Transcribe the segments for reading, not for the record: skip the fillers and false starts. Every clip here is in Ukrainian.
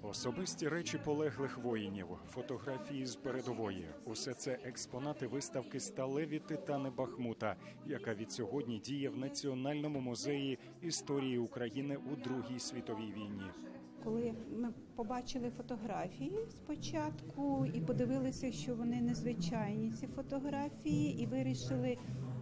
Особисті речі полеглих воїнів, фотографії з передової – усе це експонати виставки «Сталеві титани Бахмута», яка відсьогодні діє в Національному музеї історії України у Другій світовій війні. Коли ми побачили фотографії спочатку і подивилися, що вони незвичайні, ці фотографії, і вирішили,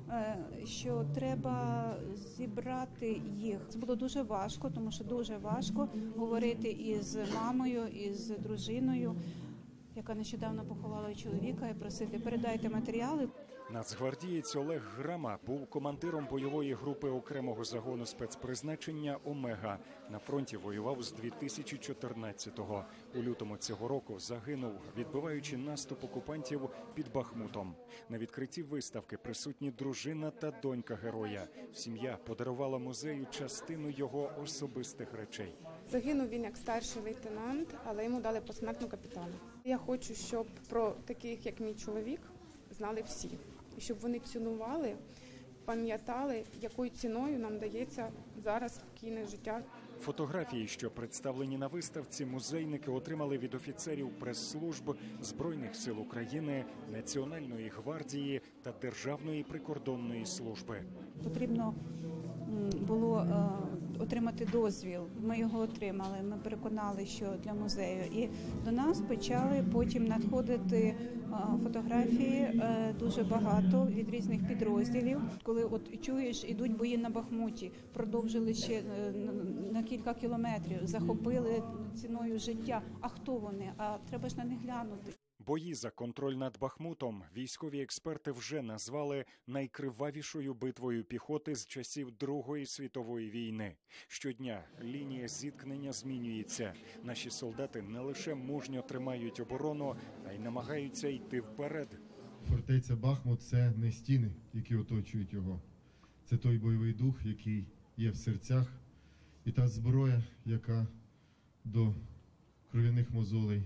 що треба зібрати їх. Це було дуже важко, тому що дуже важко говорити із мамою, із дружиною, яка нещодавно поховала чоловіка, і просити: передайте матеріали. Нацгвардієць Олег Грама був командиром бойової групи окремого загону спецпризначення «Омега». На фронті воював з 2014-го. У лютому цього року загинув, відбиваючи наступ окупантів під Бахмутом. На відкритті виставки присутні дружина та донька героя. Сім'я подарувала музею частину його особистих речей. Загинув він як старший лейтенант, але йому дали посмертну капітана. Я хочу, щоб про таких, як мій чоловік, знали всі. І щоб вони цінували, пам'ятали, якою ціною нам дається зараз спокійне життя. Фотографії, що представлені на виставці, музейники отримали від офіцерів прес-служб Збройних сил України, Національної гвардії та Державної прикордонної служби. Потрібно було отримати дозвіл. Ми його отримали. Ми переконали, що для музею. І до нас почали потім надходити фотографії дуже багато від різних підрозділів. Коли от чуєш, ідуть бої на Бахмуті, продовжили ще на кілька кілометрів, захопили ціною життя. А хто вони? А треба ж на них глянути. Бої за контроль над Бахмутом військові експерти вже назвали найкривавішою битвою піхоти з часів Другої світової війни. Щодня лінія зіткнення змінюється. Наші солдати не лише мужньо тримають оборону, а й намагаються йти вперед. Фортеця Бахмут – це не стіни, які оточують його. Це той бойовий дух, який є в серцях, і та зброя, яка до кров'яних мозолей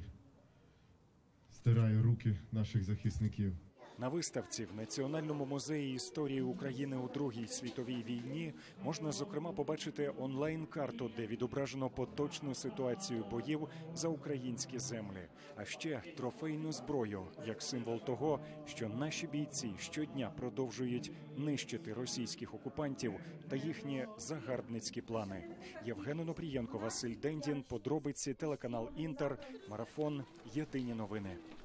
стирає руки наших захисників. На виставці в Національному музеї історії України у Другій світовій війні можна, зокрема, побачити онлайн-карту, де відображено поточну ситуацію боїв за українські землі, а ще трофейну зброю, як символ того, що наші бійці щодня продовжують нищити російських окупантів та їхні загарбницькі плани. Євген Онопрієнко, Василь Дендін, подробиці, телеканал «Інтер», марафон «Єдині новини».